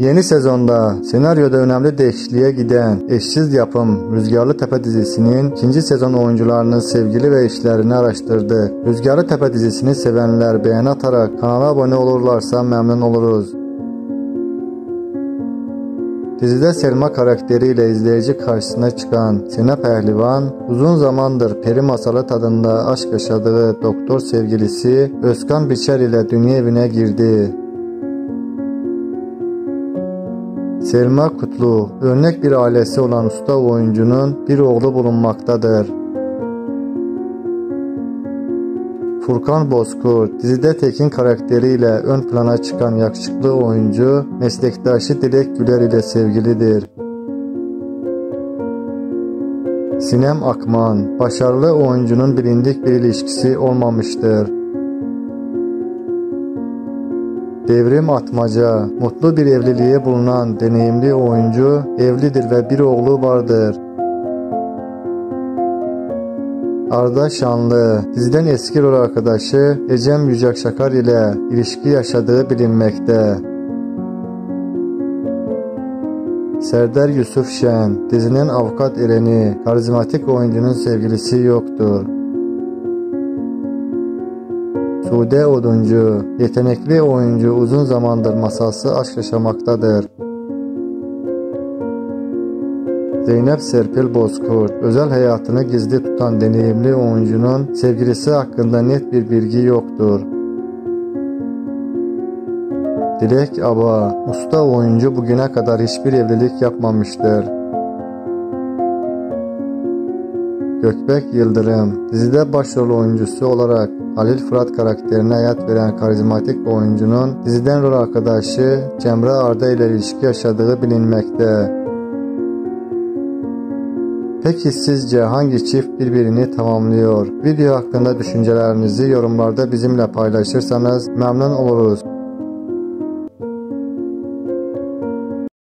Yeni sezonda senaryoda önemli değişikliğe giden eşsiz yapım Rüzgarlı Tepe dizisinin ikinci sezon oyuncularının sevgili ve eşlerini araştırdı. Rüzgarlı Tepe dizisini sevenler beğeni atarak kanala abone olurlarsa memnun oluruz. Dizide Selma karakteriyle izleyici karşısına çıkan Sena Pehlivan, uzun zamandır peri masalı tadında aşk yaşadığı doktor sevgilisi Özkan Biçer ile dünya evine girdi. Selma Kutlu, örnek bir ailesi olan usta oyuncunun bir oğlu bulunmaktadır. Furkan Bozkurt, dizide Tekin karakteriyle ön plana çıkan yakışıklı oyuncu, meslektaşı Dilek Güler ile sevgilidir. Sinem Akman, başarılı oyuncunun bilindik bir ilişkisi olmamıştır. Devrim Atmaca, mutlu bir evliliğe bulunan deneyimli oyuncu, evlidir ve bir oğlu vardır. Arda Şanlı, diziden eski rol arkadaşı Ecem Yücekşakar ile ilişki yaşadığı bilinmekte. Serdar Yusuf Şen, dizinin avukat Eren'i, karizmatik oyuncunun sevgilisi yoktur. Sude Oduncu, yetenekli oyuncu uzun zamandır masalsı aşk yaşamaktadır. Zeynep Serpil Bozkurt, özel hayatını gizli tutan deneyimli oyuncunun sevgilisi hakkında net bir bilgi yoktur. Dilek Aba, usta oyuncu bugüne kadar hiçbir evlilik yapmamıştır. Gökbek Yıldırım, dizide başrol oyuncusu olarak Halil Fırat karakterine hayat veren karizmatik oyuncunun diziden rol arkadaşı Cemre Arda ile ilişki yaşadığı bilinmekte. Peki sizce hangi çift birbirini tamamlıyor? Video hakkında düşüncelerinizi yorumlarda bizimle paylaşırsanız memnun oluruz.